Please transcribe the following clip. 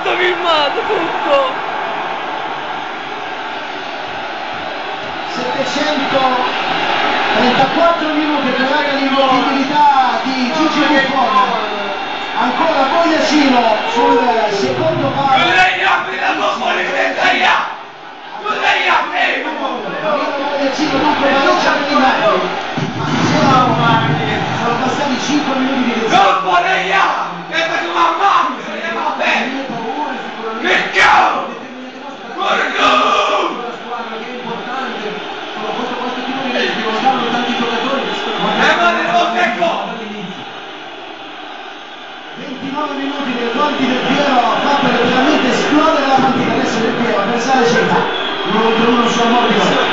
tutto filmato, tutto. 734 minuti per la l'involutibilità di Gigi Buffon. Ancora Bogliacino sul secondo palo. Bogliacino dunque pareggia per i Napoli. Sono passati 5 minuti di resto. Minuti dei conti del Piero ha fatto letteralmente esplodere la partita. Adesso del Piero a pensare città 1 contro 1 sulla Morbido.